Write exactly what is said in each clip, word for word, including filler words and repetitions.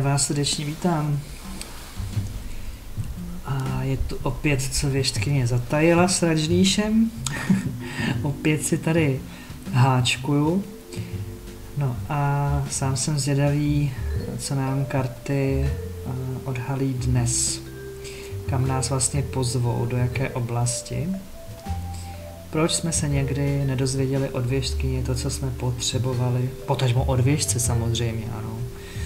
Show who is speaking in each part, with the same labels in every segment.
Speaker 1: vás srdečně vítám. A je tu opět, co věštkyně zatajila s Rajníšem. Opět si tady háčkuju. No a sám jsem zvědavý, co nám karty odhalí dnes. Kam nás vlastně pozvou, do jaké oblasti. Proč jsme se někdy nedozvěděli od věštkyně to, co jsme potřebovali? Potažmo od věštce samozřejmě, ano.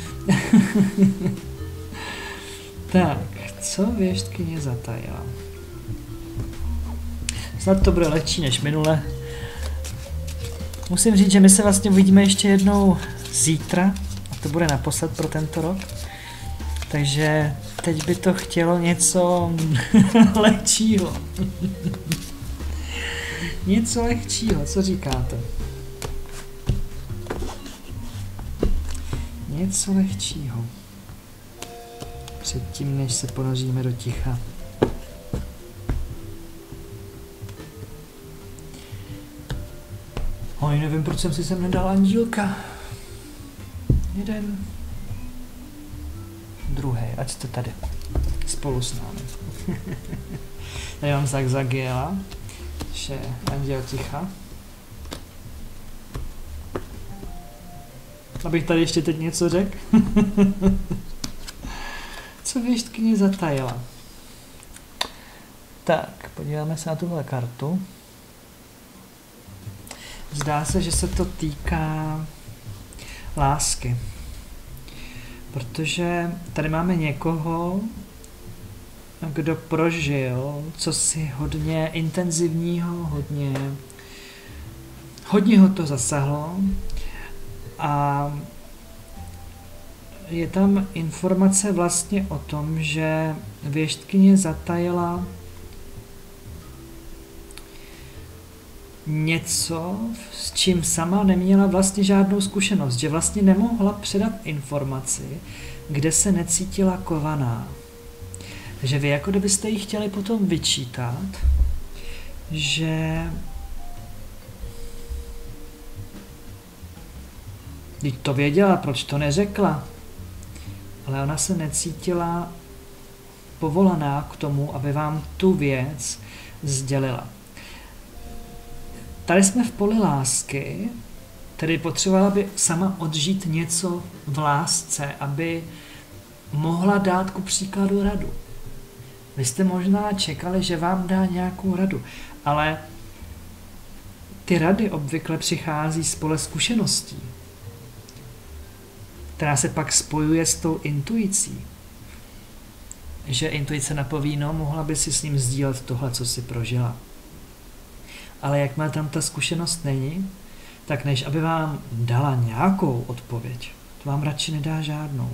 Speaker 1: Tak, co věštkyně zatajila? Snad to bude lehčí než minule. Musím říct, že my se vlastně uvidíme ještě jednou zítra. A to bude naposled pro tento rok. Takže teď by to chtělo něco lehčího. Něco lehčího, co říkáte? Něco lehčího. Předtím, než se ponoříme do ticha. Oj, nevím, proč jsem si sem nedal andílka. Jeden. Druhý, ať jste tady. Spolu s námi. Tady mám tak Zagiela. Že anděl ticha. Abych tady ještě teď něco řekl. Co věštkyně zatajila? Tak, podíváme se na tuhle kartu. Zdá se, že se to týká lásky. Protože tady máme někoho, kdo prožil cosi hodně intenzivního, hodně, hodně ho to zasahlo a je tam informace vlastně o tom, že věštkyně zatajila něco, s čím sama neměla vlastně žádnou zkušenost, že vlastně nemohla předat informaci, kde se necítila kovaná. Takže vy jako kdybyste jí chtěli potom vyčítat, že když to věděla, proč to neřekla, ale ona se necítila povolaná k tomu, aby vám tu věc sdělila. Tady jsme v poli lásky, tedy potřebovala by sama odžít něco v lásce, aby mohla dát ku příkladu radu. Vy jste možná čekali, že vám dá nějakou radu, ale ty rady obvykle přichází z pole zkušeností, která se pak spojuje s tou intuicí. Že intuice napoví, no, mohla by si s ním sdílet tohle, co si prožila. Ale jakmile tam ta zkušenost není, tak než aby vám dala nějakou odpověď, to vám radši nedá žádnou.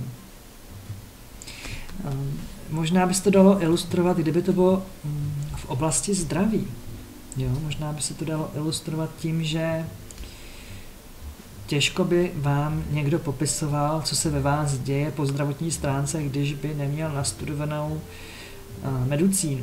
Speaker 1: Možná by se to dalo ilustrovat, kdyby to bylo v oblasti zdraví. Jo, možná by se to dalo ilustrovat tím, že těžko by vám někdo popisoval, co se ve vás děje po zdravotní stránce, když by neměl nastudovanou medicínu.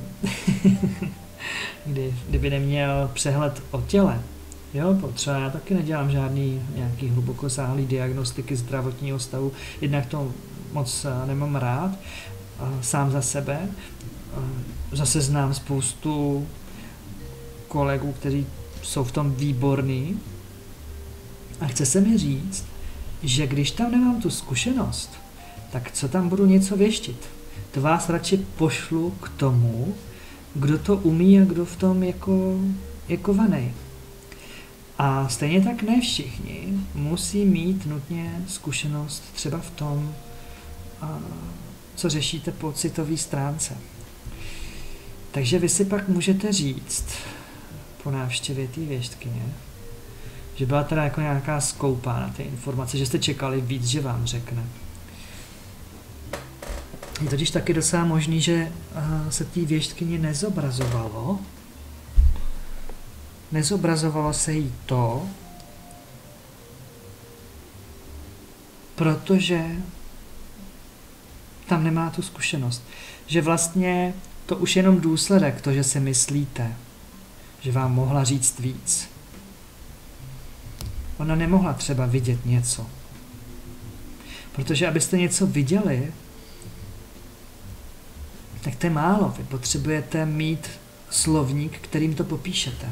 Speaker 1: Kdy, kdyby neměl přehled o těle. Jo, třeba já taky nedělám žádný nějaký hlubokosáhlý diagnostiky zdravotního stavu, jednak to moc nemám rád, sám za sebe. Zase znám spoustu kolegů, kteří jsou v tom výborní a chce se mi říct, že když tam nemám tu zkušenost, tak co tam budu něco věštit? To vás radši pošlu k tomu, kdo to umí a kdo v tom jako, je kovanej. A stejně tak ne všichni musí mít nutně zkušenost třeba v tom, a, co řešíte po citové stránce. Takže vy si pak můžete říct po návštěvě té věštkyně, že byla teda jako nějaká skoupá na ty informace, že jste čekali víc, že vám řekne. Je totiž taky docela možný, že se té věštkyni nezobrazovalo. Nezobrazovalo se jí to, protože tam nemá tu zkušenost. Že vlastně to už je jenom důsledek, to, že si myslíte, že vám mohla říct víc. Ona nemohla třeba vidět něco. Protože abyste něco viděli, tak to je málo. Vy potřebujete mít slovník, kterým to popíšete.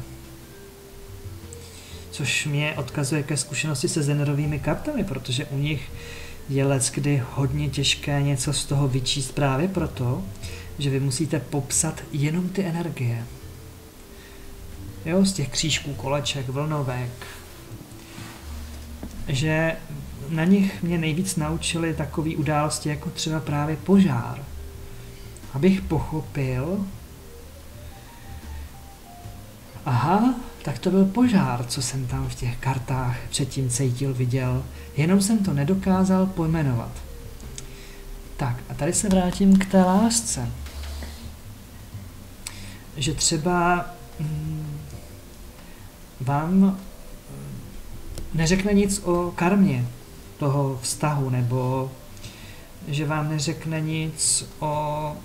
Speaker 1: Což mě odkazuje ke zkušenosti se zenerovými kartami, protože u nich je leckdy hodně těžké něco z toho vyčíst právě proto, že vy musíte popsat jenom ty energie. Jo, z těch křížků, koleček, vlnovek. Že na nich mě nejvíc naučili takové události, jako třeba právě požár. Abych pochopil, aha, tak to byl požár, co jsem tam v těch kartách předtím cítil, viděl. Jenom jsem to nedokázal pojmenovat. Tak a tady se vrátím k té lásce. Že třeba hm, vám neřekne nic o karmě toho vztahu, nebo že vám neřekne nic o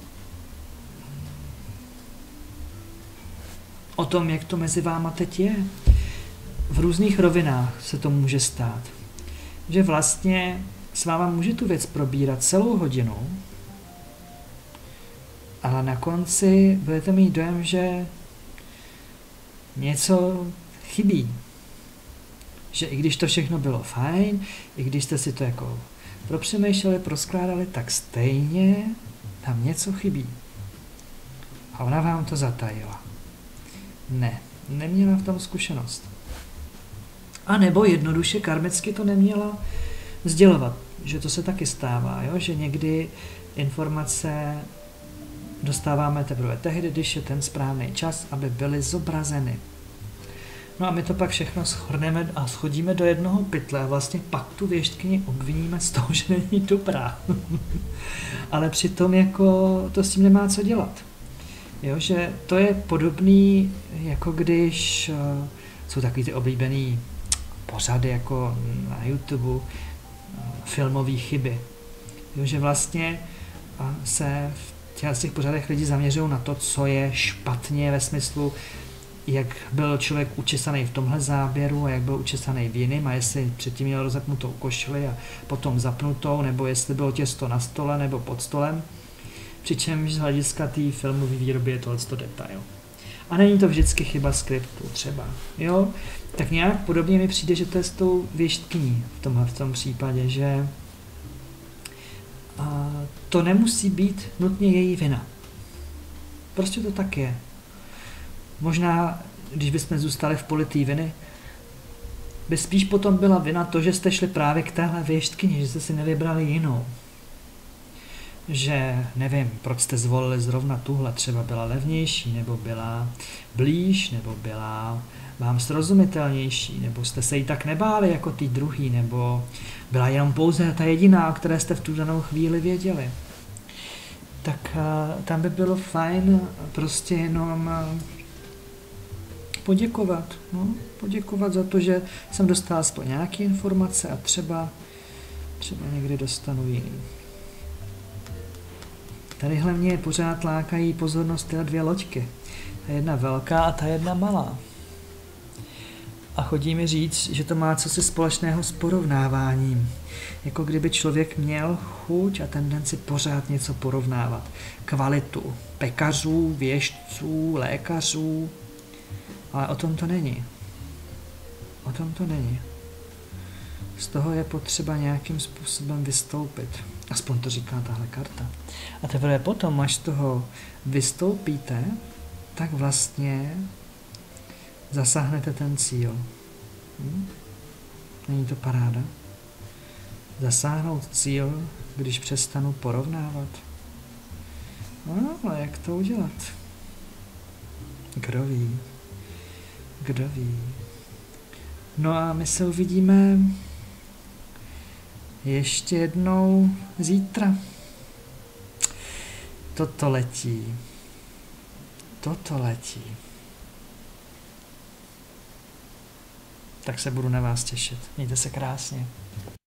Speaker 1: o tom, jak to mezi váma teď je. V různých rovinách se to může stát. Že vlastně s váma může tu věc probírat celou hodinu, ale na konci budete mít dojem, že něco chybí. Že i když to všechno bylo fajn, i když jste si to jako propřemýšleli, proskládali, tak stejně tam něco chybí. A ona vám to zatajila. Ne, neměla v tom zkušenost. A nebo jednoduše karmicky to neměla sdělovat, že to se taky stává, jo? Že někdy informace dostáváme teprve tehdy, když je ten správný čas, aby byly zobrazeny. No a my to pak všechno shrneme a schodíme do jednoho pytle a vlastně pak tu věštkyni obviníme z toho, že není dobrá. Ale přitom jako to s tím nemá co dělat. Jo, že to je podobný, jako když uh, jsou takový ty oblíbený pořady jako na YouTube, uh, filmové chyby. Jo, že vlastně uh, se v těch pořadech lidi zaměřují na to, co je špatně ve smyslu, jak byl člověk učesaný v tomhle záběru a jak byl učesaný v jiném a jestli předtím měl rozepnutou košili a potom zapnutou, nebo jestli bylo těsto na stole nebo pod stolem. Přičemž z hlediska té filmové výroby je tohleto detail. A není to vždycky chyba skriptu třeba. Jo? Tak nějak podobně mi přijde, že to je s tou věštkyní v tomhle v tom případě, že a to nemusí být nutně její vina. Prostě to tak je. Možná, když bychom zůstali v poli té viny, by spíš potom byla vina to, že jste šli právě k téhle věštkyni, že jste si nevybrali jinou. Že nevím, proč jste zvolili zrovna tuhle, třeba byla levnější, nebo byla blíž, nebo byla vám srozumitelnější, nebo jste se jí tak nebáli jako ty druhý, nebo byla jenom pouze ta jediná, o které jste v tu danou chvíli věděli. Tak uh, tam by bylo fajn prostě jenom uh, poděkovat. No? Poděkovat za to, že jsem dostal aspoň nějaké informace a třeba, třeba někdy dostanu jiný. Tadyhle mě pořád lákají pozornost tyhle dvě loďky. Ta jedna velká a ta jedna malá. A chodí mi říct, že to má cosi společného s porovnáváním. Jako kdyby člověk měl chuť a tendenci pořád něco porovnávat. Kvalitu pekařů, věštců, lékařů. Ale o tom to není. O tom to není. Z toho je potřeba nějakým způsobem vystoupit. Aspoň to říká tahle karta. A teprve potom, až z toho vystoupíte, tak vlastně zasáhnete ten cíl. Hm? Není to paráda? Zasáhnout cíl, když přestanu porovnávat. No, ale jak to udělat? Kdo ví? Kdo ví? No a my se uvidíme ještě jednou zítra. Toto letí. Toto letí. Tak se budu na vás těšit. Mějte se krásně.